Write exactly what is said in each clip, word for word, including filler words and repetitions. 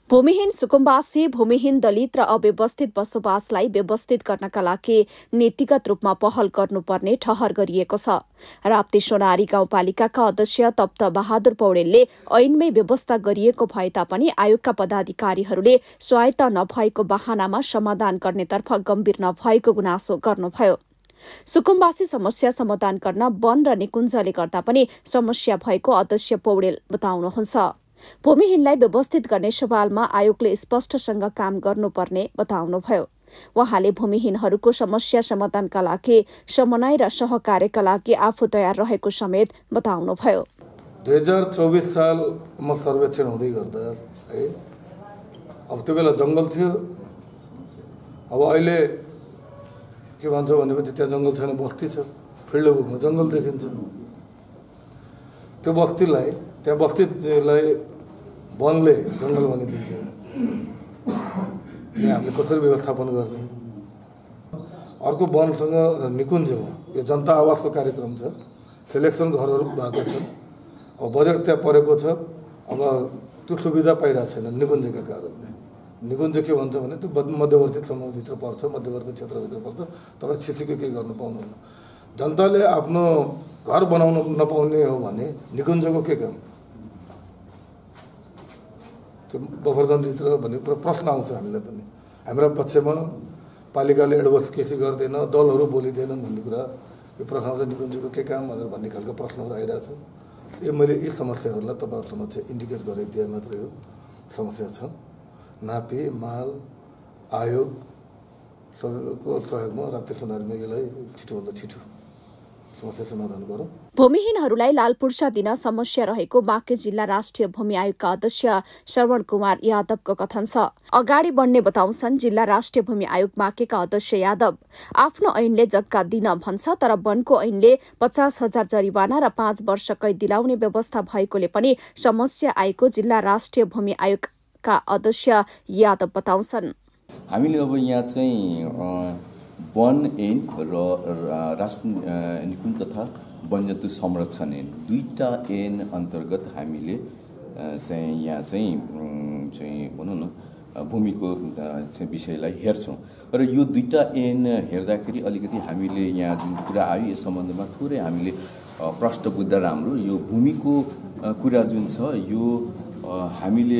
भूमिहीन सुकुम्बासी, भूमिहीन दलित र अव्यवस्थित बसोबासलाई व्यवस्थित गर्नका लागि नीतिगत रूपमा पहल गर्नुपर्ने ठहर गरिएको छ। राप्ती सोनारी गाउँपालिकाका अध्यक्ष तप्त बहादुर पौडेलले ऐनमै व्यवस्था गरिएको भए तापनि आयोगका पदाधिकारीहरूले स्वायत्त नभएको बहानामा समाधान गर्नेतर्फ गम्भीर नभएको गुनासो गर्नुभयो। सुकुम्बासी समस्या समाधान गर्न वन र निकुञ्जले गर्दा पनि समस्या भएको अध्यक्ष पौडेल बताउनुहुन्छ। भूमिहीनलाई व्यवस्थित गर्ने सवालमा आयोगले स्पष्टसँग काम गर्नुपर्ने बताउनुभयो। वहाँले भूमिहीनहरूको समस्या समाधानका लागि समन्वय र सहकार्यका लागि आफू तयार रहेको समेत बताउनुभयो। दुई हजार चौबिस साल म सर्वेक्षण हुँदै गर्दा है अब त्यो बेला जंगल थियो। अब अहिले के भन्छ भनेपछि त्यहाँ जंगल छैन, बस्ती छ। फिल्ड बुकमा जंगल देखिन्छ। त्यो बस्तीलाई त्यहाँ बस्तीलाई वनले जंगल भनिदिन्छ। हामीले कसरी व्यवस्थापन गर्ने? अर्को वनसँग निकुञ्जमा यो जनता आवासको कार्यक्रम छ। सेलेक्सन घरहरू भएको छ। अब बजेट त्यहाँ परेको छ। अब त्यो सुविधा पाइरहेको छैन निकुञ्जका कारणले। निकुञ्ज के भन्छ भने त्यो मध्यवर्ती समूहभित्र पर्छ, मध्यवर्ती क्षेत्रभित्र पर्छ। तपाईँ छिसीको केही गर्नु पाउनुहुन्न। जनताले आफ्नो घर बनाउन नपाउने हो भने निकुञ्जको के काम? त्यो बफर जोनभित्र भन्ने कुरा प्रश्न आउँछ हामीलाई पनि। हाम्रा पक्षमा पालिकाले एडभोकेसी गर्दैन, दलहरू बोलिँदैनन् भन्ने कुरा यो प्रश्न आउँछ। निकुञ्जको के काम भनेर भन्ने खालको प्रश्नहरू आइरहेछ। यो मैले यी समस्याहरूलाई तपाईँहरू समक्ष इन्डिकेट गरिदिए मात्रै हो। समस्या छ। नापी माल आयोग सबैको सहयोगमा राप्ती सोनारीमा यसलाई छिटोभन्दा छिटो समस्या समाधान गरौँ। भूमिहीनहरूलाई लालपुर्जा दिन समस्या रहेको बाँके जिल्ला राष्ट्रिय भूमि आयोगका अध्यक्ष श्रवण कुमार यादवको कथन छ। अगाडि बढ्ने बताउँछन् जिल्ला राष्ट्रिय भूमि आयोग बाँकेका अध्यक्ष यादव। आफ्नो ऐनले जग्गा दिन भन्छ, तर वनको ऐनले पचास हजार जरिवाना र पाँच वर्ष कैद दिलाउने व्यवस्था भएकोले पनि समस्या आएको जिल्ला राष्ट्रिय भूमि आयोगका अध्यक्ष यादव बताउँछन्। हामीले अब यहाँ चाहिँ वन ऐन र राष्ट्रिय निकुञ्ज तथा वन्यजन्तु संरक्षण ऐन दुईटा ऐन अन्तर्गत हामीले चाहिँ यहाँ चाहिँ चाहिँ भनौँ न भूमिको चाहिँ विषयलाई हेर्छौँ। र यो दुईटा ऐन हेर्दाखेरि अलिकति हामीले यहाँ जुन कुरा आयो यस सम्बन्धमा थोरै हामीले प्रष्ट बुझ्दा राम्रो। यो भूमिको कुरा जुन छ यो हामीले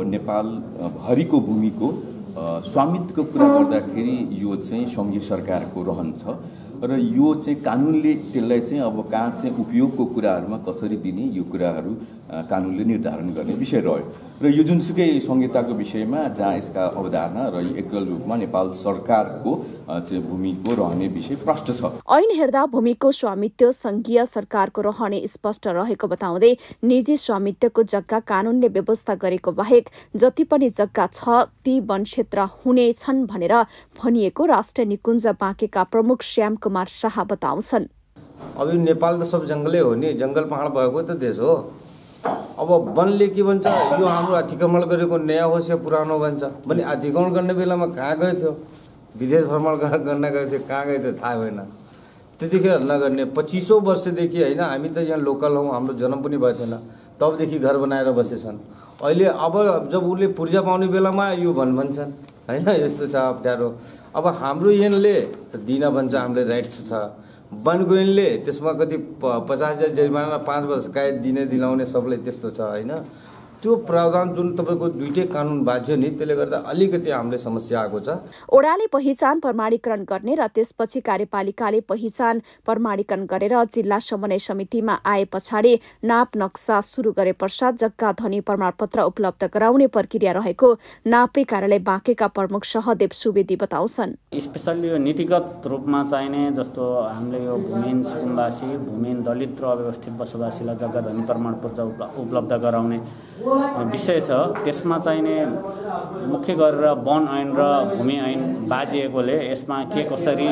नेपालभरिको भूमिको स्वामित्वको कुरा गर्दाखेरि यो चाहिँ सङ्घीय सरकारको रहन छ र यो चाहिँ कानुनले त्यसलाई चाहिँ अब कहाँ चाहिँ उपयोगको कुराहरूमा कसरी दिने यो कुराहरू कानुनले निर्धारण गर्ने विषय रह्यो। र यो जुनसुकै संहिताको विषयमा जहाँ यसका अवधारणा र एकल रूपमा नेपाल सरकारको चाहिँ भूमिको रहने विषय प्रष्ट छ। ऐन हेर्दा भूमिको स्वामित्व संघीय सरकारको रहने स्पष्ट रहेको बताउँदै निजी स्वामित्वको जग्गा कानुनले व्यवस्था गरेको बाहेक जति पनि जग्गा छ ती वन क्षेत्र हुनेछन् भनेर भनिएको राष्ट्रिय निकुञ्ज बाँकेका प्रमुख श्याम कुमार शाह बताउँछन्। अब नेपाल त सब जंगलै हो नि, जंगल पहाड भएको त देश हो। अब वनले के भन्छ यो हाम्रो अतिक्रमण गरेको नयाँ होस् या पुरानो भन्छ भने अतिक्रमण गर्ने बेलामा कहाँ गयो थियो? विदेश भ्रमण गर्न गएको थियो, कहाँ गयो थियो थाहा भएन। त्यतिखेर नगर्ने पच्चिसौँ वर्षदेखि होइन हामी त यहाँ लोकल हौँ, हाम्रो जन्म पनि भएको थिएन, तबदेखि घर बनाएर बसेछन्। अहिले अब जब उसले पूर्जा पाउने बेलामा यो भन् भन्छन् होइन, यस्तो छ अप्ठ्यारो। अब हाम्रो ऐनले त दिन भन्छ हामीले राइट्स छ, वनको ऐनले त्यसमा कति पचास हजार जरिमाना पाँच वर्ष कैद दिने दिलाउने सबलाई त्यस्तो छ होइन। त्यो प्रावधान जुन तपाईँको दुईटै कानुन बाध्य नि, त्यसले गर्दा अलिकति हामीले समस्या आएको छ। ओडाले पहिचान प्रमाणीकरण गर्ने र त्यसपछि कार्यपालिकाले पहिचान प्रमाणीकरण गरेर जिल्ला समन्वय समितिमा आए पछाडि नाप नक्सा सुरु गरे पश्चात जग्गा धनी प्रमाणपत्र उपलब्ध गराउने प्रक्रिया रहेको नापे कार्यालय बाँकेका प्रमुख सहदेव सुवेदी बताउँछन्। स्पेसल्ली यो नीतिगत रूपमा चाहिने जस्तो हामीले यो भूमिहीन सुकुम्बासी, भूमिहीन दलित र अव्यवस्थित बसोबासीलाई जग्गा धनी प्रमाणपत्र उपलब्ध गराउने विषय छ। त्यसमा चाहिने मुख्य गरेर वन ऐन र भूमि ऐन बाजिएकोले यसमा के कसरी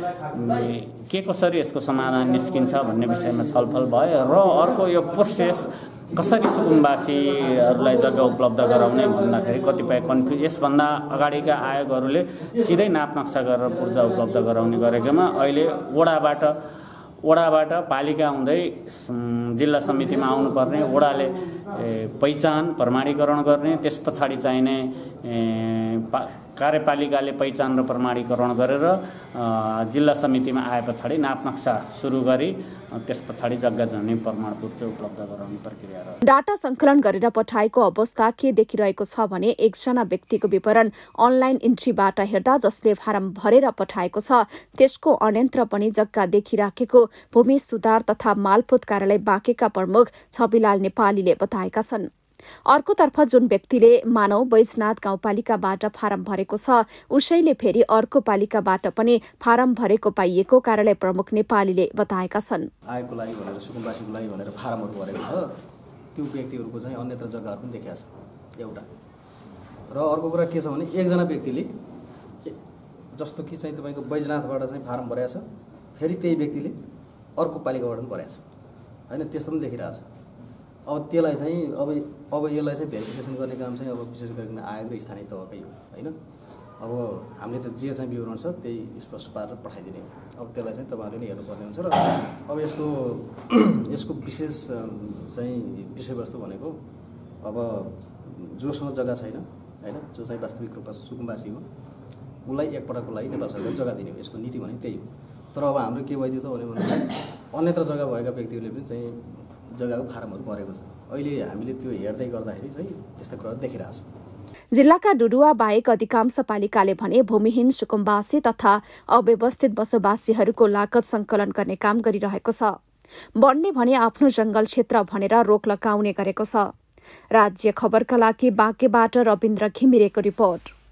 के कसरी यसको समाधान निस्किन्छ भन्ने विषयमा छलफल भयो। र अर्को यो प्रोसेस कसरी सुकुम्बासीहरूलाई जग्गा उपलब्ध गराउने भन्दाखेरि कतिपय कन्फ्युज यसभन्दा अगाडिका आयोगहरूले सिधै नाप नक्सा गरेर पूर्जा उपलब्ध गराउने गरेकोमा अहिले वडाबाट वडाबाट पालिका हुँदै जिल्ला समितिमा आउनुपर्ने, वडाले पहिचान प्रमाणीकरण गर्ने, त्यस पछाडि चाहिने कार्यपालिकाले पहिचान र प्रमाणीकरण गरेर जिल्ला समितिमा आए पछाडि नाप नक्सा सुरु गरी त्यस पछाडि जग्गा जमिन प्रमाणपत्र चाहिँ उपलब्ध गराउने प्रक्रिया र डाटा सङ्कलन गरेर पठाएको अवस्था के देखिरहेको छ भने एकजना व्यक्तिको विवरण अनलाइन इन्ट्रीबाट हेर्दा जसले फारम भरेर पठाएको छ त्यसको अन्यन्त्र पनि जग्गा देखिराखेको भूमि सुधार तथा मालपोत कार्यालय बाँकेका प्रमुख छविलाल नेपालीले बताएका छन्। अर्कोतर्फ जुन व्यक्तिले मानव बैजनाथ गाउँपालिकाबाट फारम भरेको छ उसैले फेरि अर्को पालिकाबाट पनि फारम भरेको पाइएको कार्यालय प्रमुख नेपालीले बताएका छन्। आएको लागि भनेर सुकुम्बासीको लागि भनेर फारमहरू भरेको छ त्यो व्यक्तिहरूको चाहिँ अन्यत्र जग्गाहरू पनि देखिएको छ एउटा। र अर्को कुरा के छ भने एकजना व्यक्तिले जस्तो कि चाहिँ तपाईँको बैजनाथबाट चाहिँ फारम भरेको छ फेरि त्यही व्यक्तिले अर्को पालिकाबाट पनि भरेको छ होइन, त्यस्तो पनि देखिरहेको छ। अब त्यसलाई चाहिँ अब अब यसलाई चाहिँ भेरिफिकेसन गर्ने काम चाहिँ अब विशेष गरिकन आयोग र स्थानीय तहकै हो होइन। अब हामीले त जे चाहिँ विवरण छ त्यही स्पष्ट पारेर पठाइदिने हो। अब त्यसलाई चाहिँ तपाईँहरूले नै हेर्नुपर्ने हुन्छ। र अब यसको यसको विशेष चाहिँ विषयवस्तु भनेको अब जोसँग जग्गा छैन होइन, जो चाहिँ वास्तविक रूपमा सुकुम्बासी हो उसलाई एकपटकको लागि नेपाल सरकारले जग्गा दिने हो, यसको नीति भने त्यही हो। तर अब हाम्रो के भइदियो त भने अन्यत्र जग्गा भएका व्यक्तिहरूले पनि चाहिँ जग्गाको फारमहरू भरेको छ। अहिले हामीले त्यो हेर्दै गर्दाखेरि चाहिँ त्यस्ता कुराहरू देखिरहेको छ। जिल्लाका डुडुवा बाहेक अधिकांश पालिकाले भने भूमिहीन सुकुम्बासी तथा अव्यवस्थित बसोबासीहरूको लागत संकलन गर्ने काम गरिरहेको छ। वनले भने आफ्नो जंगल क्षेत्र भनेर रोक लगाउने गरेको छ। राज्य खबरका लागि बाँकेबाट रविन्द्र घिमिरेको रिपोर्ट।